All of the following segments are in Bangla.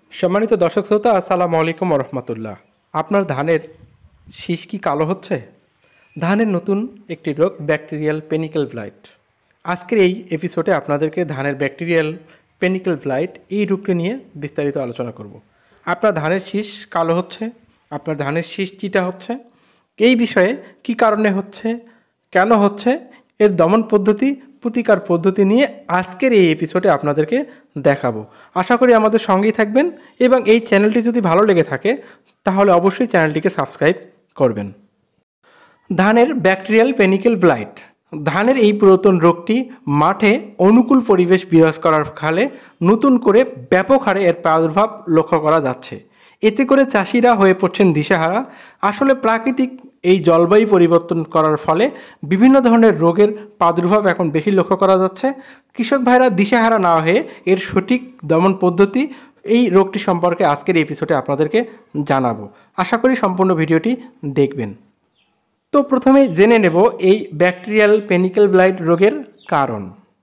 সম্মানিত দর্শক শ্রোতা, আসসালামু আলাইকুম রহমতুল্লাহ। আপনার ধানের শীষ কি কালো হচ্ছে? ধানের নতুন একটি রোগ ব্যাকটেরিয়াল পেনিকেল ব্লাইট। আজকের এই এপিসোডে আপনাদেরকে ধানের ব্যাকটেরিয়াল পেনিকেল ব্লাইট এই রোগটি নিয়ে বিস্তারিত আলোচনা করব। আপনার ধানের শীষ কালো হচ্ছে, আপনার ধানের শীষ চিটা হচ্ছে, এই বিষয়ে কি কারণে হচ্ছে, কেন হচ্ছে, এর দমন পদ্ধতি, প্রতিকার পদ্ধতি নিয়ে আজকের এই এপিসোডে আপনাদেরকে দেখাবো। আশা করি আমাদের সঙ্গেই থাকবেন এবং এই চ্যানেলটি যদি ভালো লেগে থাকে তাহলে অবশ্যই চ্যানেলটিকে সাবস্ক্রাইব করবেন। ধানের ব্যাকটেরিয়াল পেনিকেল ব্লাইট। ধানের এই পুরাতন রোগটি মাঠে অনুকূল পরিবেশ বিরাজ করার ফলে নতুন করে ব্যাপক হারে এর প্রাদুর্ভাব লক্ষ্য করা যাচ্ছে। এতে করে চাষিরা হয়ে পড়ছেন দিশেহারা। আসলে প্রাকৃতিক এই জলবায়ু পরিবর্তন করার ফলে বিভিন্ন ধরনের রোগের প্রাদুর্ভাব এখন বেশি লক্ষ্য করা যাচ্ছে। কৃষক ভাইরা দিশেহারা না হয়ে এর সঠিক দমন পদ্ধতি, এই রোগটি সম্পর্কে আজকের এপিসোডে আপনাদেরকে জানাবো। আশা করি সম্পূর্ণ ভিডিওটি দেখবেন। তো প্রথমে জেনে নেব এই ব্যাকটেরিয়াল পেনিকেল ব্লাইট রোগের কারণ।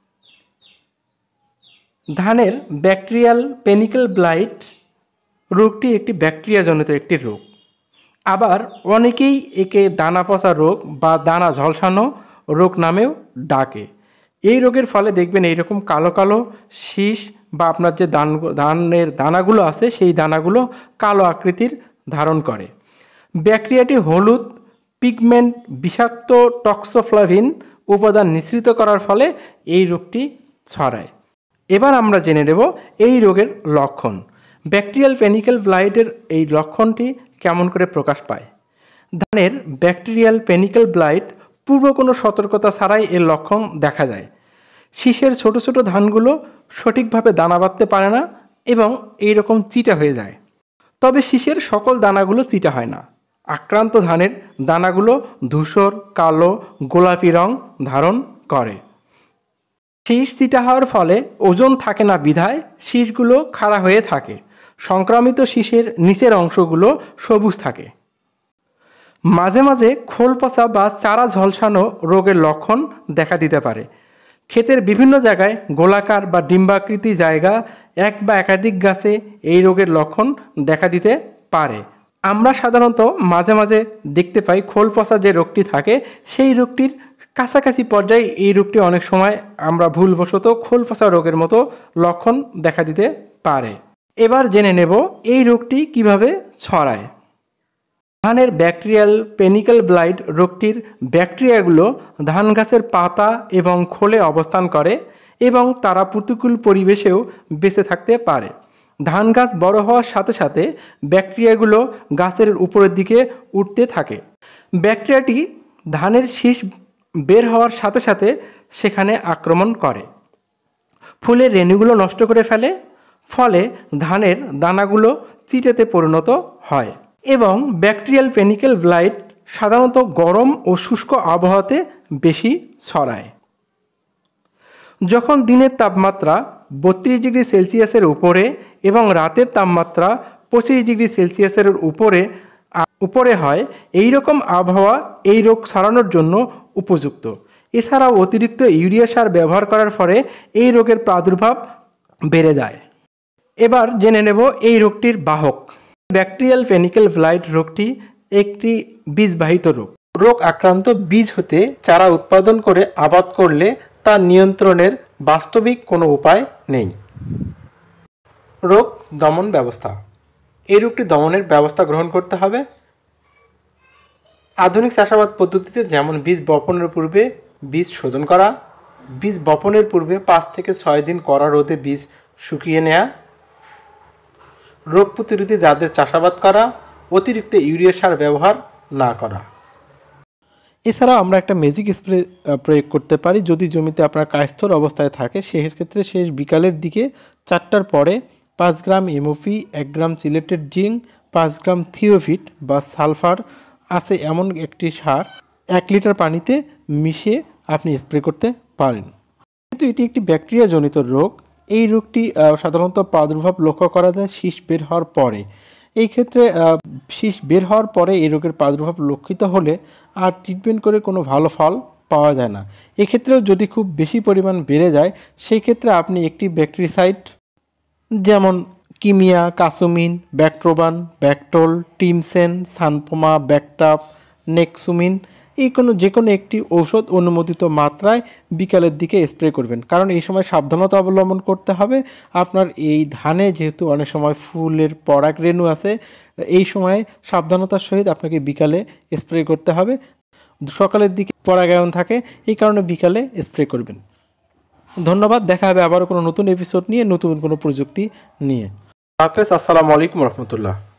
ধানের ব্যাকটেরিয়াল পেনিকেল ব্লাইট রোগটি একটি ব্যাকটেরিয়াজনিত একটি রোগ। আবার অনেকেই একে দানা পচা রোগ বা দানা ঝলসানো রোগ নামেও ডাকে। এই রোগের ফলে দেখবেন এইরকম কালো কালো শীষ বা আপনার যে ধানের দানাগুলো আছে সেই দানাগুলো কালো আকৃতির ধারণ করে। ব্যাকটেরিয়াটি হলুদ পিগমেন্ট বিষাক্ত টক্সোফ্লাভিন উপাদান নিঃসৃত করার ফলে এই রোগটি ছড়ায়। এবার আমরা জেনে নেব এই রোগের লক্ষণ। ব্যাকটেরিয়াল পেনিকেল ব্লাইটের এই লক্ষণটি কেমন করে প্রকাশ পায়? ধানের ব্যাকটেরিয়াল পেনিকেল ব্লাইট পূর্ব কোনো সতর্কতা ছাড়াই এর লক্ষণ দেখা যায়। শীষের ছোট ছোট ধানগুলো সঠিকভাবে দানা বাঁধতে পারে না এবং এই রকম চিটা হয়ে যায়। তবে শীষের সকল দানাগুলো চিটা হয় না। আক্রান্ত ধানের দানাগুলো ধূসর কালো গোলাপি রং ধারণ করে। শীষ চিটা হওয়ার ফলে ওজন থাকে না বিধায় শীষগুলো খাড়া হয়ে থাকে। সংক্রামিত শীষের নিচের অংশগুলো সবুজ থাকে। মাঝে মাঝে খোল পচা বা চারা ঝলসানো রোগের লক্ষণ দেখা দিতে পারে। ক্ষেতের বিভিন্ন জায়গায় গোলাকার বা ডিম্বাকৃতি জায়গা, এক বা একাধিক গাছে এই রোগের লক্ষণ দেখা দিতে পারে। আমরা সাধারণত মাঝে মাঝে দেখতে পাই খোল পচা যে রোগটি থাকে সেই রোগটির কাছাকাছি পর্যায়ে এই রোগটি অনেক সময় আমরা ভুলবশত খোল পচা রোগের মতো লক্ষণ দেখা দিতে পারে। এবার জেনে নেব এই রোগটি কিভাবে ছড়ায়। ধানের ব্যাকটেরিয়াল পেনিকেল ব্লাইট রোগটির ব্যাকটেরিয়াগুলো ধান গাছের পাতা এবং খোলে অবস্থান করে এবং তারা প্রতিকূল পরিবেশেও বেঁচে থাকতে পারে। ধান গাছ বড় হওয়ার সাথে সাথে ব্যাকটেরিয়াগুলো গাছের উপরের দিকে উঠতে থাকে। ব্যাকটেরিয়াটি ধানের শীষ বের হওয়ার সাথে সাথে সেখানে আক্রমণ করে, ফুলের রেণুগুলো নষ্ট করে ফেলে, ফলে ধানের দানাগুলো চিটাতে পরিণত হয় এবং ব্যাকটেরিয়াল পেনিকেল ব্লাইট সাধারণত গরম ও শুষ্ক আবহাওয়াতে বেশি ছড়ায়। যখন দিনের তাপমাত্রা 32 ডিগ্রি সেলসিয়াসের উপরে এবং রাতের তাপমাত্রা 25 ডিগ্রি সেলসিয়াসের উপরে হয়, এই রকম আবহাওয়া এই রোগ ছড়ানোর জন্য উপযুক্ত। এছাড়াও অতিরিক্ত ইউরিয়া সার ব্যবহার করার ফলে এই রোগের প্রাদুর্ভাব বেড়ে যায়। এবার জেনে নেব এই রোগটির বাহক। ব্যাকটেরিয়াল পেনিকেল ব্লাইট রোগটি একটি বীজবাহিত রোগ। রোগ আক্রান্ত বীজ হতে চারা উৎপাদন করে আবাদ করলে তা নিয়ন্ত্রণের বাস্তবিক কোনো উপায় নেই। রোগ দমন ব্যবস্থা। এই রোগটি দমনের ব্যবস্থা গ্রহণ করতে হবে আধুনিক চাষাবাদ পদ্ধতিতে, যেমন বীজ বপনের পূর্বে বীজ শোধন করা, বীজ বপনের পূর্বে 5 থেকে 6 দিন কড়া রোদে বীজ শুকিয়ে নেওয়া, রোগ প্রতিরোধী যাদের চাষাবাদ করা, অতিরিক্ত ইউরিয়া সার ব্যবহার না করা। এছাড়াও আমরা একটা ম্যাজিক স্প্রে প্রয়োগ করতে পারি। যদি জমিতে আপনার কায়স্থর অবস্থায় থাকে সেক্ষেত্রে শেষ বিকালের দিকে 4টার পরে 5 গ্রাম এমওপি, 1 গ্রাম সিলেটেড জিঙ্ক, 5 গ্রাম থিওফিট বা সালফার আছে এমন একটি সার 1 লিটার পানিতে মিশিয়ে আপনি স্প্রে করতে পারেন। কিন্তু এটি একটি ব্যাকটেরিয়াজনিত রোগ। এই রোগটি সাধারণত প্রাদুর্ভাব লক্ষ্য করা যায় শীষ বের হওয়ার পরে। এই ক্ষেত্রে শীষ বের হওয়ার পরে এই রোগের প্রাদুর্ভাব লক্ষিত হলে আর ট্রিটমেন্ট করে কোনো ভালো ফল পাওয়া যায় না। এক্ষেত্রেও যদি খুব বেশি পরিমাণ বেড়ে যায় সেই ক্ষেত্রে আপনি একটি ব্যাকটেরিসাইড যেমন কিমিয়া, কাসুমিন, ব্যাকট্রোবান, ব্যাকটোল, টিমসেন, সানপোমা, ব্যাকটাপ, নেক্সুমিন যে কোনো একটি ঔষধ অনুমোদিত মাত্রায় বিকালের দিকে স্প্রে করবেন। কারণ এই সময় সাবধানতা অবলম্বন করতে হবে। আপনার এই ধানে যেহেতু অনেক সময় ফুলের পরাগরেণু আছে, এই সময় সাবধানতার সহিত আপনাকে বিকালে স্প্রে করতে হবে। সকালের দিকে পরাগায়ন থাকে, এই কারণে বিকালে স্প্রে করবেন। ধন্যবাদ। দেখা হবে আবারও কোনো নতুন এপিসোড নিয়ে, নতুন কোনো প্রযুক্তি নিয়ে। হাফেজ। আসসালামু আলাইকুম রহমতুল্লাহ।